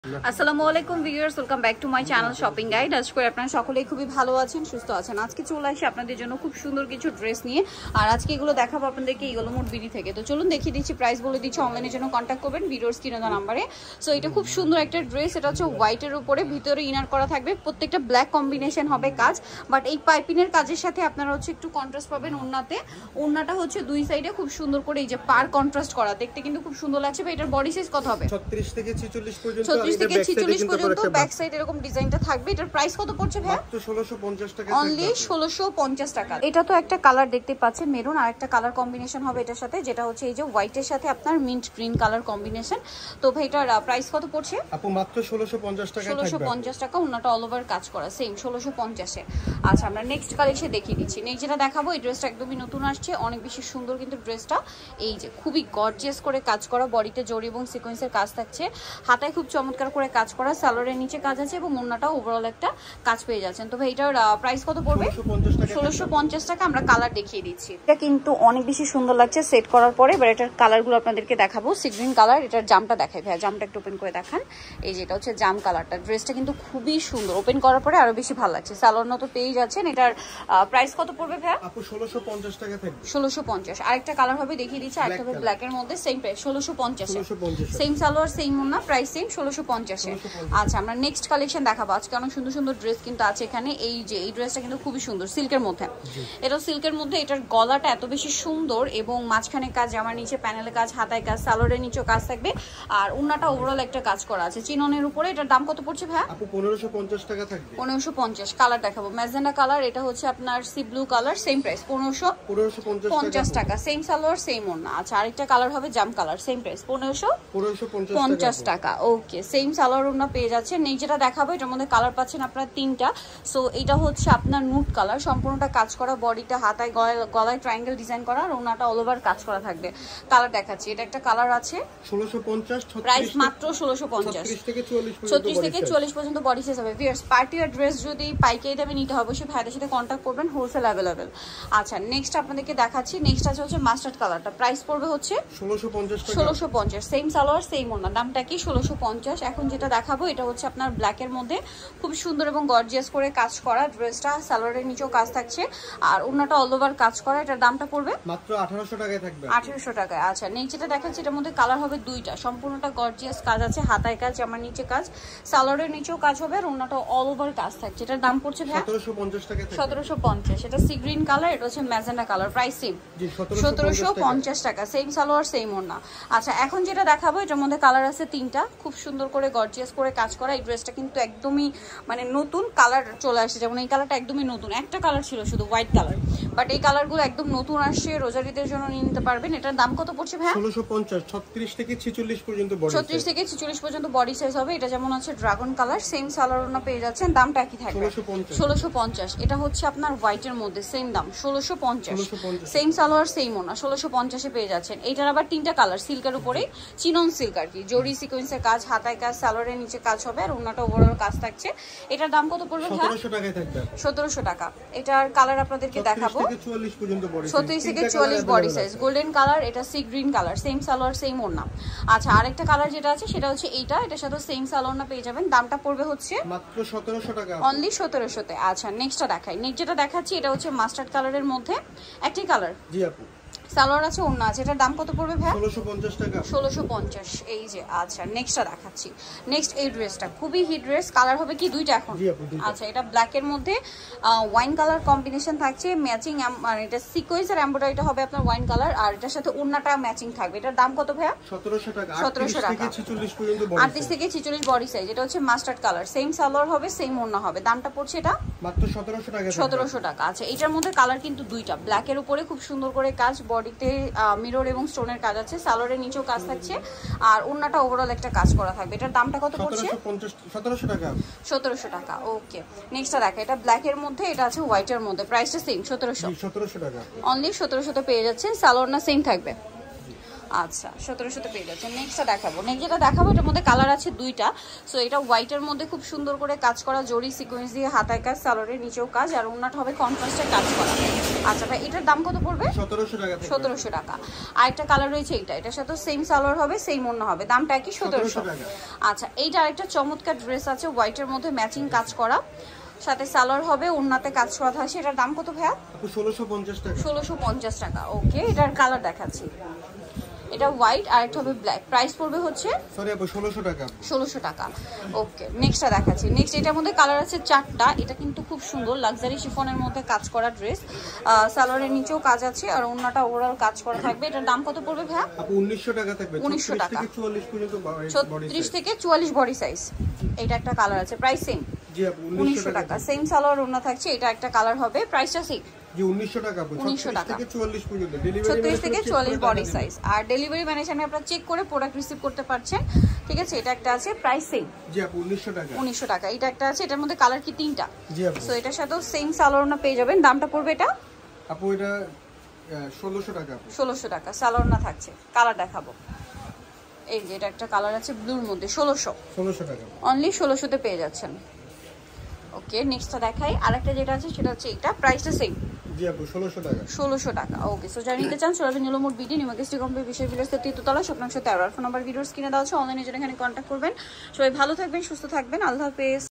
আসসালামু আলাইকুম viewers, welcome back to my channel shopping guide. আজ করে আপনারা সকলেই খুবই ভালো আছেন, সুস্থ আছেন। আজকে চলে আসি আপনাদের জন্য খুব সুন্দর কিছু ড্রেস নিয়ে। আর আজকে এগুলো দেখাবো আপনাদেরকে এগুলো মোট বিডি থেকে। তো চলুন দেখিয়ে দিচ্ছি, প্রাইস বলে দিচ্ছি, অনলাইনের জন্য কন্ট্যাক্ট করবেন ভিডিওর স্ক্রিনে দেওয়া নাম্বারে। সো এটা খুব সুন্দর একটা ড্রেস, এটা হচ্ছে হোয়াইটের উপরে, ভিতরে ইনার করা থাকবে, প্রত্যেকটা ব্ল্যাক কম্বিনেশন হবে কাজ। বাট এই পাইপিনের কাজের সাথে আপনারা হচ্ছে একটু কন্ট্রাস্ট পাবেন ওড়নাতে। ওড়নাটা হচ্ছে দুই সাইডে খুব সুন্দর করে এই যে পার কন্ট্রাস্ট করা, দেখতে কিন্তু খুব সুন্দর লাগছে। ভাই এটার বডি সাইজ কত হবে? 36 থেকে 46 পর্যন্ত। 36 থেকে 46 পর্যন্ত ব্যাক সাইড এরকম ডিজাইনটা থাকবে। এটার প্রাইস কত পড়ছে ভাই? মাত্র 1650 টাকা। অনলি 1650 টাকা। এটা তো একটা কালার দেখতে পাচ্ছেন মেরুন, আর একটা কালার কম্বিনেশন হবে এটার সাথে, যেটা হচ্ছে এই যে হোয়াইটের সাথে আপনার মিন্ট গ্রিন কালার কম্বিনেশন। তো ভাই এটার প্রাইস কত পড়ছে? আপু মাত্র 1650 টাকা থাকবে। 1650 টাকা, ওনাটা অল ওভার কাজ করা, সেম 1650 এ। আচ্ছা, আমরা নেক্সট কালেকশন দেখিয়ে দিচ্ছি। নেক্সট যেটা দেখাবো, এই ড্রেসটা একদমই নতুন আসছে, অনেক বেশি সুন্দর কিন্তু ড্রেসটা। এই যে খুবই গর্জিয়াস করে কাজ করা, বডিতে জরি এবং সিকোয়েন্সের কাজ থাকছে, হাতায় খুব চমৎকার করে কাজ করা, সালোয়ারের নিচে কাজ আছে এবং ওড়নাটা ওভারঅল একটা কাজ পেয়ে যাচ্ছেন। তো ভাই এটার প্রাইস কত পড়বে? 1650 টাকা। আমরা কালার দেখিয়ে দিচ্ছি। এটা কিন্তু অনেক বেশি সুন্দর লাগছে সেট করার পরে। এবার এটার কালারগুলো আপনাদেরকে দেখাবো। সি গ্রিন কালার, এটার জামটা দেখাই ভাই, জামটা একটু ওপেন করে দেখান। এই যে এটা হচ্ছে জাম কালারটা, ড্রেসটা কিন্তু খুবই সুন্দর, ওপেন করার পরে আরো বেশি ভালো লাগছে। সালোয়ার তো পেয়ে যাচ্ছেন। এটার প্রাইস কত পড়বে ভাই? আপু 1650 টাকা থাকবে। 1650। আরেকটা কালার হবে দেখিয়ে দিচ্ছি, আরেকটা হবে ব্ল্যাক এর মধ্যে, same price 1650। Same salwar same ওড়না, প্রাইস সেম 1650 এ। আচ্ছা, আমরা নেক্সট কালেকশন দেখাবো। আজকে অনেক সুন্দর সুন্দর ড্রেস কিন্তু আছে এখানে। এই যে এই ড্রেসটা কিন্তু খুবই সুন্দর, সিল্কের মধ্যে। এটা সিল্কের মধ্যে, এটার গলাটা এত বেশি সুন্দর এবং মাঝখানে কাজ, আমার নিচে প্যানেলে কাজ, হাতায় কাজ, সালোয়ারের নিচেও কাজ থাকবে, আর ওড়নাটা ওভারঅল একটা কাজ করা আছে চিননের উপরে। এটার দাম কত পড়ছে ভাই? আপু 1550 টাকা থাকবে। 1550। কালার দেখাবো ম্যাজেন্ডা কালার, এটা হচ্ছে আপনার sea blue colour, same price 1550 টাকা। সেম সালোয়ার সেম ওড়না। আচ্ছা, আরেকটা কালার হবে জাম কালার, সেম প্রাইস 1550 টাকা। ওকে, সেম সালোয়ার ওড়না পেয়ে যাচ্ছে। নেই যেটা দেখাবো, এটার মধ্যে কালার পাচ্ছেন আপনারা তিনটা। সো এটা হচ্ছে আপনার নুট কালার, সম্পূর্ণটা কাজ করা, বডিটা হাতায় গলায় ট্রায়াঙ্গেল ডিজাইন করা, আর ওনাটা অল ওভার কাজ করা থাকবে। কালার দেখাচ্ছি, এটা একটা কালার আছে 1650, প্রাইস মাত্র 1650। 36 থেকে 44 পর্যন্ত বডি সাইজ হবে। ভিউয়ার্স, পার্টি আর ড্রেস যদি পাইকারি দামে নিতে হবে, অবশ্যই ভাইদের সাথে কন্ট্যাক্ট করবেন, হোলসেল অ্যাভেলেবেল। আচ্ছা, নেক্সট আপনাদেরকে দেখাচ্ছি। নেক্সট আছে হচ্ছে মাস্টার্ড কালারটা, প্রাইস পড়বে হচ্ছে 1650। সেম সালোয়ার সেম ওড়না, দামটা কি 1650। এখন যেটা দেখাবো, এটা হচ্ছে আপনার ব্ল্যাকের মধ্যে খুব সুন্দর এবং গর্জিয়াস করে কাজ করা ড্রেসটা, সালোয়ারের নিচেও কাজ থাকছে, আর ওড়নাটা অল ওভার কাজ করা। এটার দামটা পড়বে মাত্র 1800 টাকায় থাকবে। 1800 টাকায়। আচ্ছা, নেক্সট যেটা দেখাচ্ছি, এটার মধ্যে কালার হবে দুইটা, সম্পূর্ণটা গর্জিয়াস কাজ আছে, হাতায় কাজ, আমার নিচে কাজ, সালোয়ারের নিচেও কাজ হবে, আর ওড়নাটা অল ওভার কাজ থাকছে। এটার দাম পড়ছে ভাই 1750 টাকা। 1750। এটা সি গ্রিন কালার, এটা হচ্ছে ম্যাজেন্ডা কালার, প্রাইস সেম 1750 টাকা। সেম সালোয়ার সেম ওড়না। আচ্ছা, এখন যেটা দেখাবো, এটার মধ্যে কালার আছে তিনটা, খুব সুন্দর করে গর্জিয়াস করে কাজ করা। এই ড্রেসটা কিন্তু একদমই মানে নতুন কালার চলে আসছে, যেমন এই কালারটা একদমই নতুন, একটা কালার ছিল শুধু হোয়াইট কালার, বাট এই কালারগুলো একদম নতুন আসছে, রোজারিদের জন্য নিয়ে নিতে পারবেন। এটার দাম কত পড়ছে ভাই? 1650। 36 থেকে 46 পর্যন্ত বডি সাইজ। 36 থেকে 46 পর্যন্ত বডি সাইজ হবে। এটা যেমন আছে ড্রাগন কালার, সেম সালোয়ার ওড়না পেয়ে যাচ্ছেন, দামটা কি থাকবে? 1650। এটা হচ্ছে আপনার হোয়াইটের মধ্যে, সেম দাম 1650। সেম সালোয়ার সেম ওড়না, 1650 এ পেয়ে যাচ্ছেন। এটার আবার তিনটা কালার, সিল্কের উপরে, চিনন সিল্ক আর কি, জরি সিকোয়েন্সের কাজ, হাতায় কাজ, সালোয়ারের নিচে কাজ হবে, আর ওড়নাটা ওভারঅল কাজ থাকছে। এটার দাম কত পড়বে ভাই? 1700 টাকায় থাকবে। 1700 টাকা। এটার কালার আপনাদেরকে দেখাবো, 36 পর্যন্ত বডি সাইজ। 36 থেকে 44 বডি সাইজ, গোল্ডেন কালার, এটা sea green colour, same salwar same ওড়না। আচ্ছা, আরেকটা কালার যেটা আছে সেটা হচ্ছে এইটা, এটার সাথে সেম সালোয়ার না পেয়ে যাবেন, দামটা পড়বে হচ্ছে মাত্র 1700 টাকা। অনলি 1700 তে। আচ্ছা, নেক্সটটা দেখাই। নেক্সট যেটা দেখাচ্ছি, এটা হচ্ছে মাস্টার্ড কালারের মধ্যে একটি কালার, জি আপু, সালোয়ার আছে ওড়না আছে। এটার দাম কত পড়বে ভাই? 1650 টাকা। 1650। এই যে। আচ্ছা, নেক্সটটা দেখাচ্ছি। নেক্সট এই ড্রেসটা খুবই হিট ড্রেস, কালার হবে কি দুইটা এখন? জি আপু, দুইটা। আচ্ছা, এটা ব্ল্যাক এর মধ্যে ওয়াইন কালার কম্বিনেশন থাকছে, ম্যাচিং, মানে এটা সিকোয়েন্স আর এমব্রয়ডারিটা হবে আপনার ওয়াইন কালার, আর এটার সাথে ওড়নাটা ম্যাচিং থাকবে। এটার দাম কত ভাই? 1700 টাকা। 1700 টাকা। 38 থেকে 46 পর্যন্ত বডি সাইজ। 38 থেকে 46 বডি সাইজ। এটা হচ্ছে মাস্টার্ড কালার, সেম সালোয়ার হবে সেম ওড়না হবে, দামটা পড়ছে এটা মাত্র 1700 টাকা। 1700 টাকা। আচ্ছা, এটার মধ্যে কালার কিন্তু দুইটা, ব্ল্যাক এর উপরে খুব সুন্দর করে কাজ, বডিতে মিরর এবং স্টোনের কাজ আছে, সালোয়ারের নিচেও কাজ থাকছে, আর ওড়নাটা ওভারঅল একটা কাজ করা থাকবে। এটার দামটা কত পড়ছে? 1700 টাকা। 1700 টাকা। ওকে, নেক্সটটা দেখা, এটা ব্ল্যাক এর মধ্যে, এটা আছে হোয়াইটের মধ্যে, প্রাইসটা সেম 1700 1700 টাকা। অনলি 1700 তে পেয়ে যাচ্ছেন, সালোয়ার না সেম থাকবে। আচ্ছা 1700-তে পেয়ে যাচ্ছে। নেক্সটটা দেখাবো। নেক্সট যেটা দেখাবো এটার মধ্যে কালার আছে দুইটা। সো এটা হোয়াইটের মধ্যে খুব সুন্দর করে কাজ করা জরি সিকোয়েন্স দিয়ে হাতায় কাজ, সালোয়ারের নিচেও কাজ, আর ওন্নাটা হবে কন্ট্রাস্টে কাজ করা। আচ্ছা ভাই এটার দাম কত পড়বে? 1700 টাকা। 1700 টাকা। আর একটা কালার রয়েছে এইটা, এটার সাথে সেম সালোয়ার হবে, সেম ওন্না হবে, দামটা কি 1700 টাকা। আচ্ছা এইটা আরেকটা চমৎকার ড্রেস আছে হোয়াইটের মধ্যে ম্যাচিং কাজ করা, সাথে সালোয়ার হবে, ওন্নাতে কাজ করা থাকছে। এটার দাম কত ভাইয়া? 1650 টাকা। 1650 টাকা। ওকে এটার কালার দেখাচ্ছি, এটা হোয়াইট আর একটা হবে ব্ল্যাক। প্রাইস পড়বে হচ্ছে সরি আপু 1600 টাকা। 1600 টাকা। ওকে নেক্সটটা দেখাচ্ছি। নেক্সট এটার মধ্যে কালার আছে 4টা। এটা কিন্তু খুব সুন্দর লাক্সারি শিফনের মধ্যে কাজ করা ড্রেস, সালোয়ারের নিচেও কাজ আছে আর ওন্নাটা ওভারঅল কাজ করা থাকবে। এটার দাম কত পড়বে ভাইয়া? আপু 1900 টাকা থাকবে। 1900 টাকা। 34 পর্যন্ত বডি 36 থেকে 44 বডি সাইজ। এটা একটা কালার আছে, প্রাইস সেম। জি আপু 1900 টাকা। সেম সালোয়ার ওন্না থাকছে, এটা একটা কালার হবে, প্রাইসটা সেম। জি 1900 টাকা আপু। 1900 টাকা থেকে 44 পর্যন্ত। 36 থেকে 44 বডি সাইজ। আর ডেলিভারি ম্যানেজ আমি আপনারা চেক করে প্রোডাক্ট রিসিভ করতে পারছেন। ঠিক আছে এটা একটা আছে, প্রাইস সেম। জি আপু 1900 টাকা। 1900 টাকা। এটা একটা আছে, এটার মধ্যে কালার কি 3টা। জি আপু। সো এটার সাথেও সেম সালোয়ার না পেয়ে যাবেন। দামটা পড়বে এটা আপু এটা 1600 টাকা আপু। 1600 টাকা। সালোয়ার না থাকছে। কালার দেখাবো, এই যে এটা একটা কালার আছে ব্লুর মধ্যে, 1600 টাকা। অনলি 1600-তে পেয়ে যাচ্ছেন। ওকে নেক্সটটা দেখাই। আরেকটা যেটা আছে সেটা হচ্ছে এটা, প্রাইসটা সেম। জি আপু 1600 টাকা। 1600 টাকা। ওকে সো যারা নিতে চান চলে আসবেন নীলমোড় বিডি নিউমার্কেট কমপ্লিট বিশেষ বিলাস 3তলা স্বপ্নাংশ 13। আর ফোন নাম্বার ভিডিওস কিনে দেওয়া আছে, অনলাইনে জন্য এখানে কন্ট্যাক্ট করবেন। সবাই ভালো থাকবেন, সুস্থ থাকবেন, আল্লাহ হাফেজ।